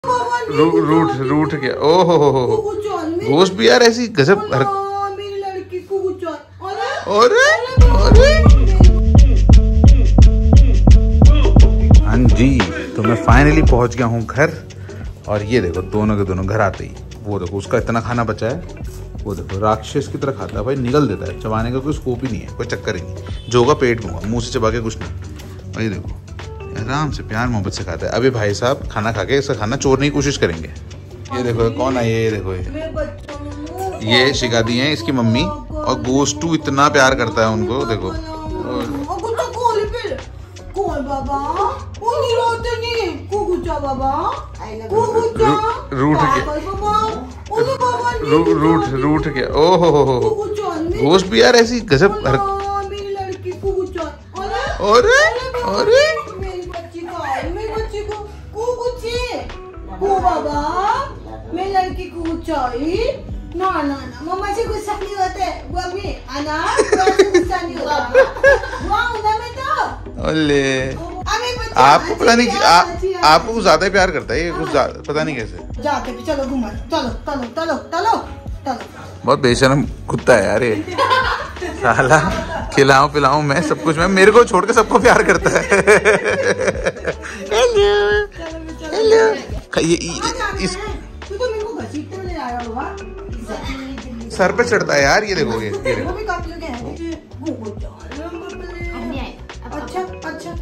रूठ गया। ओहो घोस्ट भी यार ऐसी गजब। मेरी लड़की को अरे हाँ जी, तो मैं फाइनली पहुंच गया हूँ घर। और ये देखो दोनों के दोनों घर आते ही वो देखो उसका इतना खाना बचा है। वो देखो राक्षस की तरह खाता है भाई, निगल देता है, चबाने का कोई स्कोप ही नहीं है, कोई चक्कर ही नहीं। जो होगा पेट में होगा, मुंह से चबा के कुछ नहीं। भाई देखो आराम से प्यार मोहब्बत से खाता है। अभी भाई साहब खाना खा के इसका खाना चोरने की कोशिश करेंगे। ये देखो कौन है, ये देखो ये शिकादी है इसकी मम्मी। और गोश्तू इतना प्यार करता है उनको देखो। रूठ गया। ओहो घोस्ट भी यार ऐसी गजब। अरे मेरी लड़की को चाहिए ना मम्मा से गुस्सा नहीं होते गुस्सा नहीं होता में तो। आपको पता नहीं आपको कुछ ज्यादा प्यार करता है ये, कुछ पता नहीं कैसे। जाते भी चलो घुमा, चलो बहुत बेशरम कुत्ता है यार ये। साला खिलाऊं पिलाऊं मैं सब कुछ, मैं मेरे को छोड़ के सबको प्यार करता है। हेलो ये इस सर पे चढ़ता है यार। ये देखो ये अच्छा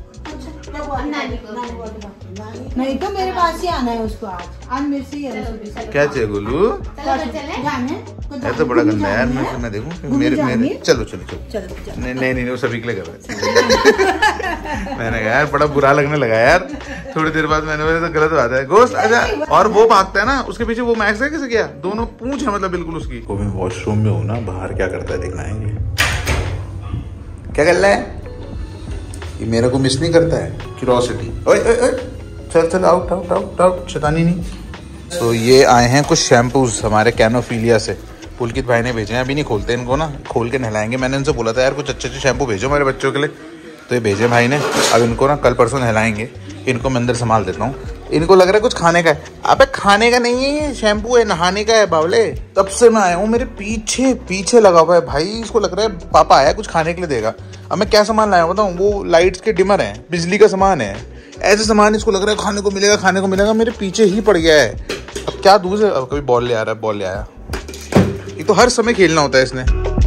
नहीं तो मेरे पास ही आना है उसको। आज मेरे से क्या चाहिए गोलू? है तो बड़ा गंदा यार। मैं देखूं मेरे चलो नहीं वो सभी के लिए कर रहा है। मैंने कहा यार बड़ा बुरा लगने लगा यार। थोड़ी देर बाद मैंने बोला तो गलत बात है। गोश्त आजा। और वो भागता है ना उसके पीछे, वो मैक्स है कैसे गया, दोनों पूंछ है मतलब बिल्कुल उसकी। वो मैं वॉशरूम में हूँ ना, बाहर क्या करता है देखना है। क्या कर रहा है ये? मेरे को मिस नहीं करता है। क्यूरोसिटी। ओए चल आउट शैतानी नहीं। तो ये आए हैं कुछ शैम्पूज हमारे कैनोफिलिया से। पुलकित भाई ने भेजे हैं, अभी नहीं खोलते इनको ना, खोल के नहलाएंगे। मैंने उनसे बोला था यार कुछ अच्छे शैम्पू भेजो हमारे बच्चों के लिए, तो ये भेजे भाई ने। अब इनको ना कल परसों नहलाएंगे। इनको मैं अंदर संभाल देता हूँ। इनको लग रहा है कुछ खाने का है। अबे खाने का नहीं है ये, शैम्पू है, नहाने का है बावले। तब से मैं आया हूँ, मेरे पीछे लगा हुआ है भाई। इसको लग रहा है पापा आया कुछ खाने के लिए देगा। अब मैं क्या सामान लाया बताऊँ? वो लाइट्स के डिमर हैं, बिजली का सामान है, ऐसे सामान इसको लग रहा है खाने को मिलेगा। मेरे पीछे ही पड़ गया है। अब क्या दूर से, अब कभी बॉल ले आया। ये तो हर समय खेलना होता है इसने।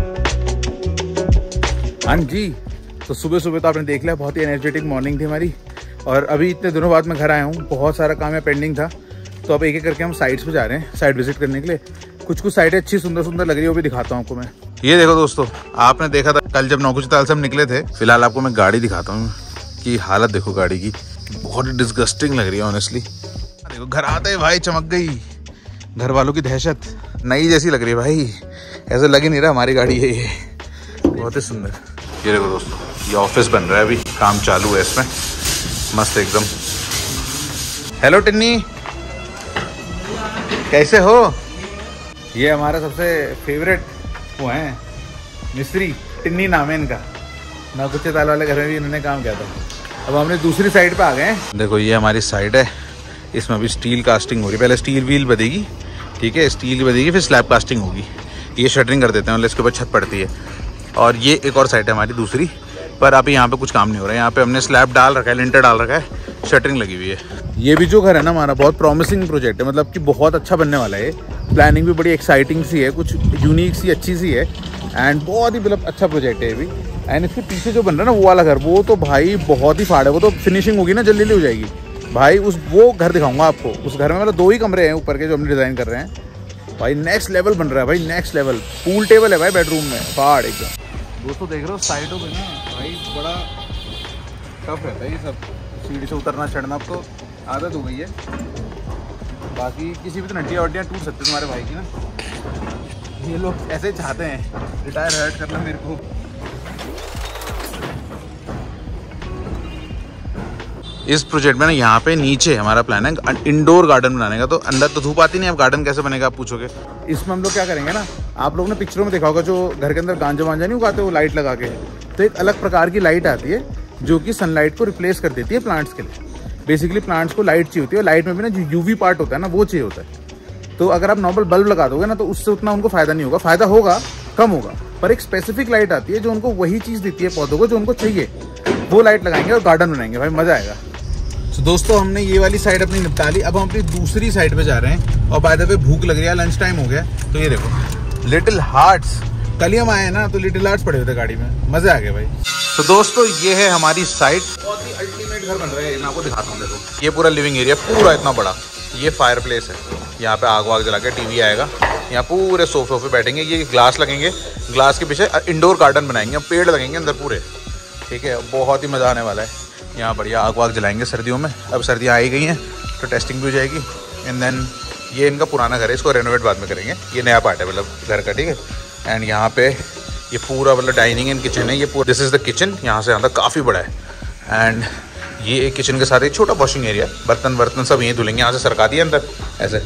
हाँ जी, तो सुबह तो आपने देख लिया, बहुत ही एनर्जेटिक मॉर्निंग थी हमारी। और अभी इतने दिनों बाद मैं घर आया हूँ, बहुत सारा काम है पेंडिंग था। तो अब एक एक करके हम साइट्स पे जा रहे हैं, साइट विजिट करने के लिए। कुछ साइटें अच्छी सुंदर लग रही है, वो भी दिखाता हूँ आपको मैं। ये देखो दोस्तों, आपने देखा था कल जब नौकुचिताल से हम निकले थे। फिलहाल आपको मैं गाड़ी दिखाता हूँ कि हालत देखो गाड़ी की, बहुत ही डिस्गस्टिंग लग रही है ऑनेस्टली। देखो घर आते ही भाई चमक गई, घर वालों की दहशत नई जैसी लग रही है भाई। ऐसा लग ही नहीं रहा हमारी गाड़ी है ये, बहुत ही सुंदर। ये देखो दोस्तों, ये ऑफिस बन रहा है, अभी काम चालू है इसमें, मस्त एकदम। हेलो टिन्नी, कैसे हो? ये हमारा सबसे फेवरेट वो है मिस्त्री, टिन्नी नाम है इनका। नौकुचिताल वाले घर में भी इन्होंने काम किया था। अब हमने दूसरी साइड पे आ गए हैं। देखो ये हमारी साइड है, इसमें अभी स्टील कास्टिंग हो रही है। पहले स्टील व्हील बनेगी, ठीक है, स्टील बनेगी, फिर स्लैब कास्टिंग होगी। ये शटरिंग कर देते हैं, मतलब इसके ऊपर छत पड़ती है। और ये एक और साइड है हमारी दूसरी, पर अभी यहाँ पे कुछ काम नहीं हो रहा है। यहाँ पे हमने स्लैब डाल रखा है, लिंटर डाल रखा है, शटरिंग लगी हुई है। ये भी जो घर है ना हमारा, बहुत प्रॉमिसिंग प्रोजेक्ट है, मतलब कि बहुत अच्छा बनने वाला है। प्लानिंग भी बड़ी एक्साइटिंग सी है, कुछ यूनिक सी अच्छी सी है, एंड बहुत ही मतलब अच्छा प्रोजेक्ट है ये भी। एंड इसके पीछे जो बन रहा है ना वो वाला घर, वो तो भाई बहुत ही फाड़ है। वो तो फिनिशिंग होगी ना जल्दी हो जाएगी भाई। वो घर दिखाऊंगा आपको। उस घर में मतलब 2 ही कमरे हैं ऊपर के जो हमने डिज़ाइन कर रहे हैं भाई। नेक्स्ट लेवल बन रहा है भाई, नेक्स्ट लेवल। पूल टेबल है भाई बेडरूम में, फाड़ एकदम। दोस्तों देख रहे हो साइडों में ना भाई बड़ा टफ रहता है ये सब, सीढ़ी से उतरना चढ़ना। अब तो आदत हो गई है, बाकी किसी भी तो नटिया वटियाँ टूट सकती है तुम्हारे भाई की ना। ये लोग ऐसे ही चाहते हैं रिटायर हर्ट करना मेरे को। इस प्रोजेक्ट में ना यहाँ पे नीचे हमारा प्लान है इंडोर गार्डन बनाने का। तो अंदर तो धूप आती नहीं, अब गार्डन कैसे बनेगा आप पूछोगे। इसमें हम लोग क्या करेंगे ना, आप लोग ने पिक्चरों में देखा होगा जो घर के अंदर गांजा वांजा नहीं उगाते वो लाइट लगा के, तो एक अलग प्रकार की लाइट आती है जो कि सनलाइट को रिप्लेस कर देती है प्लांट्स के लिए। बेसिकली प्लांट्स को लाइट चाहिए होती है, लाइट में भी ना जो यूवी पार्ट होता है ना वो चाहिए होता है। तो अगर आप नॉर्मल बल्ब लगा दोगे ना तो उससे उतना उनको फायदा नहीं होगा, फायदा होगा कम होगा, पर एक स्पेसिफिक लाइट आती है जो उनको वही चीज़ देती है पौधों को जो उनको चाहिए, वो लाइट लगाएंगे और गार्डन बनाएंगे, भाई मज़ा आएगा। तो दोस्तों हमने ये वाली साइड अपनी निपटा ली, अब हम अपनी दूसरी साइड पे जा रहे हैं। और बाय द वे भूख लग रही है, लंच टाइम हो गया। तो ये देखो लिटिल हार्ट्स, कल ही हम आए ना तो लिटिल हार्ट्स पड़े हुए थे गाड़ी में, मजे आ गए भाई। तो दोस्तों ये है हमारी साइड, बहुत ही अल्टीमेट घर बन रहा है, मैं आपको दिखाता हूँ। देखो ये पूरा लिविंग एरिया पूरा इतना बड़ा, ये फायर प्लेस है, यहाँ पे आग वाग जला के टीवी आएगा, यहाँ पूरे सोफे बैठेंगे, ये ग्लास लगेंगे, ग्लास के पीछे इंडोर गार्डन बनाएंगे, पेड़ लगेंगे अंदर पूरे, ठीक है, बहुत ही मज़ा आने वाला है। यहाँ बढ़िया आग वाग जलाएंगे सर्दियों में, अब सर्दियाँ आ ही गई हैं तो टेस्टिंग भी हो जाएगी। एंड देन ये इनका पुराना घर है, इसको रेनोवेट बाद में करेंगे, ये नया पार्ट है मतलब घर का, ठीक है। एंड यहाँ पे ये पूरा मतलब डाइनिंग एंड किचन है, ये पूरा दिस इज़ द किचन, यहाँ से यहाँ तक काफ़ी बड़ा है। एंड ये एक किचन के साथ एक छोटा वॉशिंग एरिया, बर्तन सब यहीं धुलेंगे, यहाँ से सरका दिए अंदर ऐसे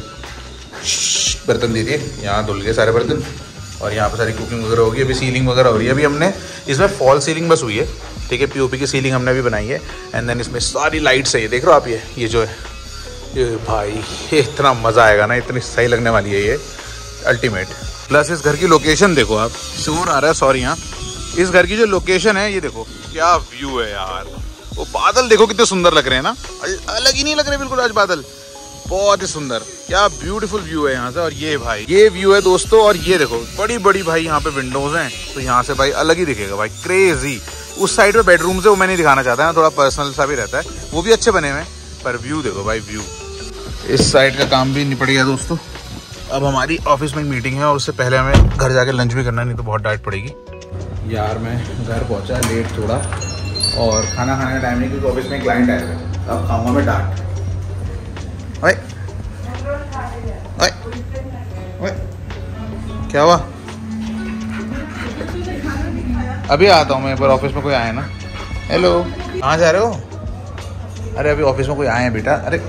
बर्तन दे दिए, यहाँ धुल गए सारे बर्तन। और यहाँ पे सारी कुकिंग वगैरह होगी, अभी सीलिंग वगैरह हो रही है, अभी हमने इसमें फॉल सीलिंग बस हुई है, ठीक है, पीओपी की सीलिंग हमने भी बनाई है। एंड देन इसमें सारी लाइट्स है, ये देख रहे हो आप, ये जो है ये भाई ये इतना मज़ा आएगा ना, इतनी सही लगने वाली है ये, अल्टीमेट। प्लस इस घर की लोकेशन देखो आप, शोर आ रहा है सॉरी, यहाँ इस घर की जो लोकेशन है ये देखो क्या व्यू है यार, वो बादल देखो कितने सुंदर लग रहे हैं ना, अलग ही नहीं लग रहे बिल्कुल आज बादल, बहुत ही सुंदर, क्या ब्यूटीफुल व्यू है यहाँ से। और ये भाई ये व्यू है दोस्तों, और ये देखो बड़ी बड़ी भाई यहाँ पे विंडोज हैं, तो यहाँ से भाई अलग ही दिखेगा भाई, क्रेजी। उस साइड पे बेडरूम्स है वो मैं नहीं दिखाना चाहता है, थोड़ा पर्सनल सा भी रहता है, वो भी अच्छे बने हुए हैं, पर व्यू देखो भाई व्यू। इस साइड का काम भी निपट गया दोस्तों, अब हमारी ऑफिस में एक मीटिंग है और उससे पहले हमें घर जाके लंच भी करना है, नहीं तो बहुत डांट पड़ेगी। यार मैं घर पहुँचा लेट थोड़ा, और खाना खाने का टाइम नहीं क्योंकि ऑफिस में क्लाइंट आया है, अब खाऊंगा मैं डांट। ओए ओए ओए क्या हुआ? अभी आता हूँ मैं, एक बार ऑफिस में कोई आया ना। हेलो कहाँ जा रहे हो? अरे अभी ऑफिस में कोई आए हैं बेटा। अरे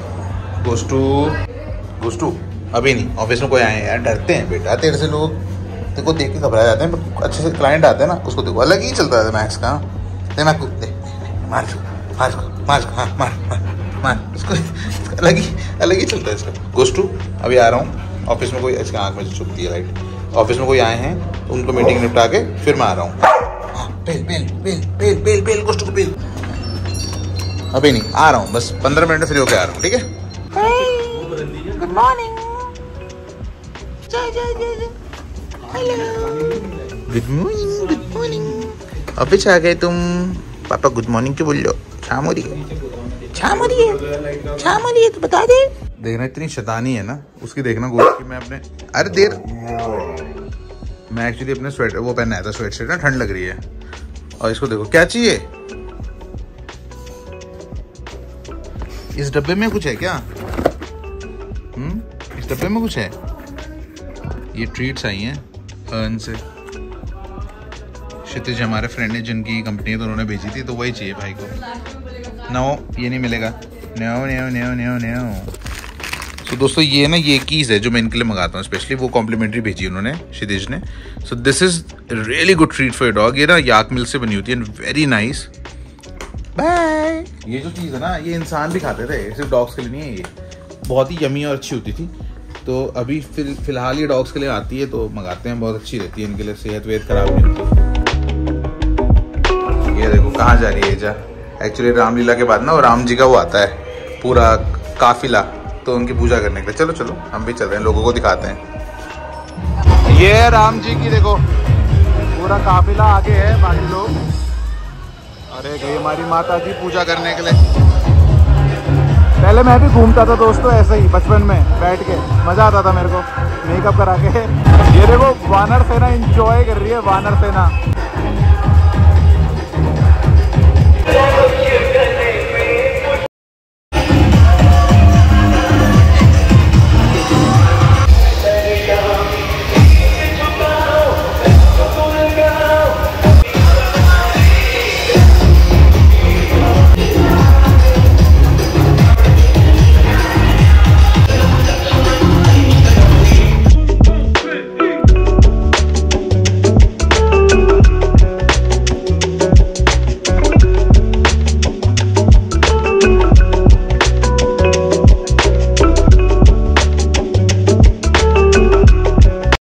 गोस्टू अभी नहीं, ऑफिस में कोई आए हैं यार, डरते हैं बेटा तेरे से लोग, तेरे को देख के घबरा जाते हैं, पर अच्छे से क्लाइंट आते हैं ना उसको देखो अलग ही चलता है मैक्स का। दे मैं दे मार इसको अलग ही चलता है इसका। गोस्टू अभी आ रहा हूँ, ऑफिस में कोई, इसका आँख में जो चुभती है लाइट, ऑफिस में कोई आए हैं तो उनको मीटिंग निपटा के फिर मैं आ रहा हूँ। बेल गोस्टू को बेल, अभी नहीं आ रहा हूँ, बस 15 मिनट में फ्री होके आ रहा हूँ, ठीक है। Good morning, good morning office आ गए तुम? पापा गुड मॉर्निंग क्यों बोल लो? शाम हो रही है तो बता दे। देखना इतनी शैतानी है ना उसकी, देखना गोश्त की मैं अपने, अरे देर मैं एक्चुअली अपने स्वेटर वो पहना था, स्वेट शर्ट ना, ठंड लग रही है। और इसको देखो क्या चाहिए, इस डब्बे में कुछ है क्या? इस डब्बे में कुछ है, ये ट्रीट्स आई हैं अर्न से, क्षितिज हमारे फ्रेंड ने जिनकी कंपनी है तो उन्होंने भेजी थी, तो वही चाहिए भाई को। नो ये नहीं मिलेगा, नो। तो दोस्तों ये ना ये कीज़ है जो मैं इनके लिए मंगाता हूँ स्पेशली, वो कॉम्प्लीमेंट्री भेजी उन्होंने क्षितिज ने। So this is really good treat for your dog. ये ना याक मिल्क से बनी होती है, वेरी नाइस। बाय। ये जो चीज़ है ना ये इंसान भी खाते थे, सिर्फ डॉग्स के लिए नहीं है, ये बहुत ही यमी और अच्छी होती थी। तो अभी फिलहाल ये डॉग्स के लिए आती है तो मंगाते हैं, बहुत अच्छी रहती है इनके लिए, सेहत वेहत खराब नहीं होती। ये देखो कहाँ जा रही है जा, एक्चुअली रामलीला के बाद ना वो राम जी का वो आता है पूरा काफिला, तो उनकी पूजा करने के लिए। चलो चलो हम भी चल रहे हैं, लोगों को दिखाते हैं। ये राम जी की देखो पूरा काफिला आगे है, बाकी लोग अरे गई हमारी माता जी पूजा करने के लिए। पहले मैं भी घूमता था दोस्तों ऐसे ही बचपन में बैठ के, मजा आता था मेरे को मेकअप करा के। ये देखो वानर सेना एंजॉय कर रही है, वानर सेना।